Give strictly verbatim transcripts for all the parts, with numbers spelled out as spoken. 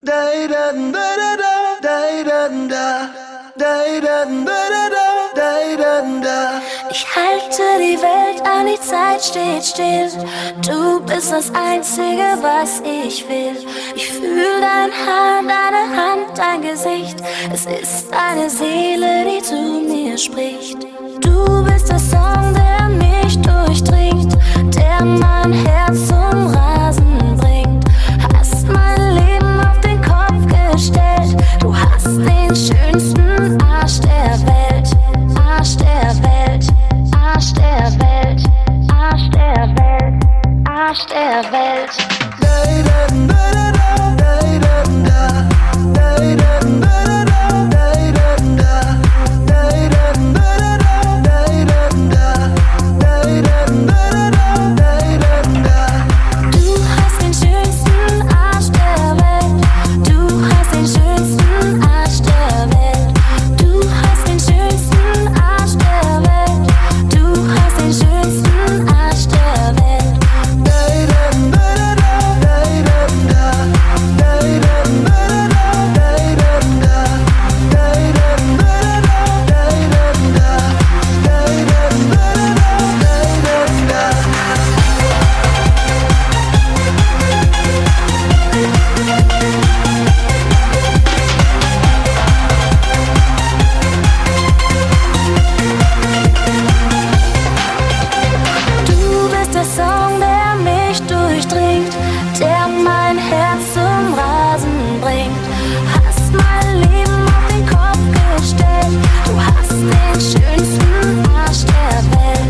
Ich halte die Welt an, die Zeit steht still. Du bist das Einzige, was ich will. Ich fühl dein Haar, deine Hand, dein Gesicht. Es ist deine Seele, die zu mir spricht. Du bist der Song, der mich durchdringt, der mein Herz zum Rasen bringt. Hast mein Leben auf den Kopf gestellt. Du hast den schönsten Arsch der Welt. Arsch der Welt, Arsch der Welt, Arsch der Welt, Arsch der Welt. Der mein Herz zum Rasen bringt. Hast mein Leben auf den Kopf gestellt. Du hast den schönsten Arsch der Welt.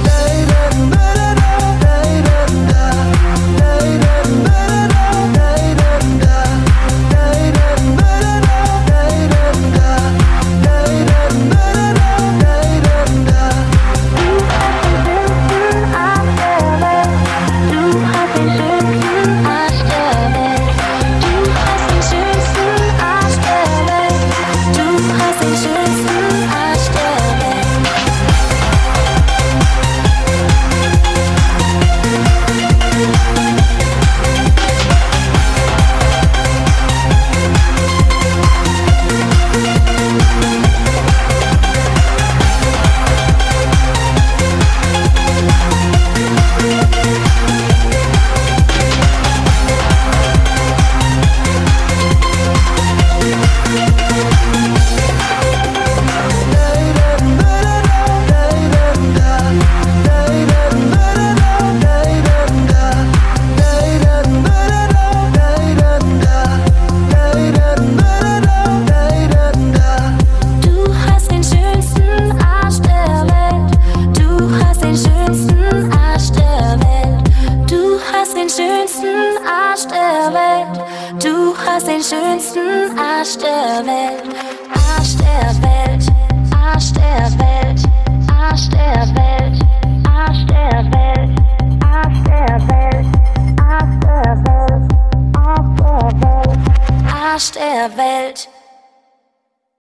Du hast den schönsten Arsch der Welt. Arsch der Welt, Arsch der Welt, Arsch der Welt, Arsch der Welt, Arsch der Welt, Arsch der Welt, Arsch der Welt, Arsch der Welt.